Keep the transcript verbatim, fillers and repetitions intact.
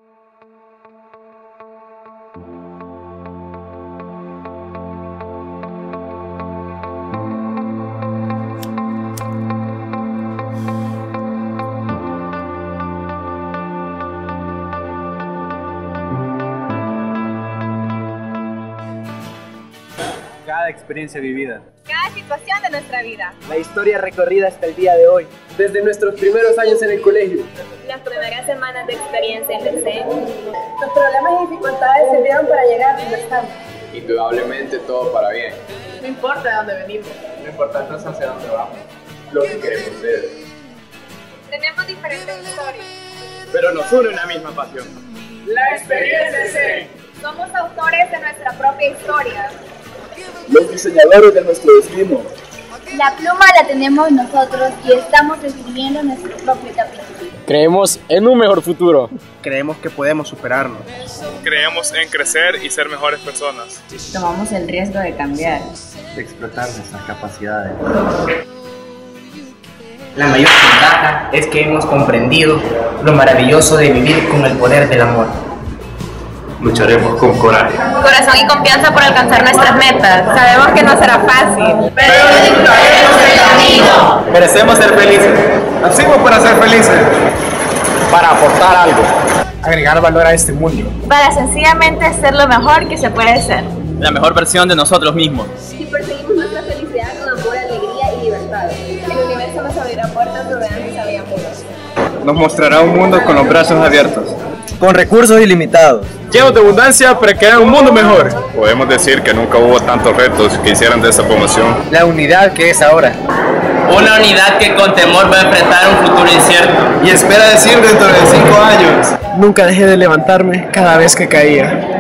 Cada experiencia vivida, cada situación de nuestra vida, la historia recorrida hasta el día de hoy, desde nuestros primeros años en el colegio, las primeras semanas de experiencia en el C E M, los problemas y dificultades sirvieron para llegar a donde estamos. Indudablemente todo para bien. No importa de dónde venimos, lo importante es hacia dónde vamos, lo que queremos ser. Tenemos diferentes historias, pero nos une una misma pasión: la experiencia en C E M. Somos autores de nuestra propia historia, los diseñadores de nuestro destino. La pluma la tenemos nosotros y estamos escribiendo nuestro propio capítulo. Creemos en un mejor futuro. Creemos que podemos superarnos. Creemos en crecer y ser mejores personas. Tomamos el riesgo de cambiar, de explotar nuestras capacidades. La mayor ventaja es que hemos comprendido lo maravilloso de vivir con el poder del amor. Lucharemos con coraje, corazón y confianza por alcanzar nuestras metas. Sabemos que no será fácil, pero disfrutaremos el camino. Merecemos ser felices. Nacimos para ser felices, para aportar algo, agregar valor a este mundo, para sencillamente ser lo mejor que se puede ser, la mejor versión de nosotros mismos. Si perseguimos nuestra felicidad con amor, alegría y libertad, el universo nos abrirá puertas donde antes había muros. Nos mostrará un mundo con los brazos abiertos, con recursos ilimitados, llenos de abundancia para crear un mundo mejor. Podemos decir que nunca hubo tantos retos que hicieran de esta promoción la unidad que es ahora. Una unidad que con temor va a enfrentar un futuro incierto. Y espera decir dentro de cinco años: nunca dejé de levantarme cada vez que caía.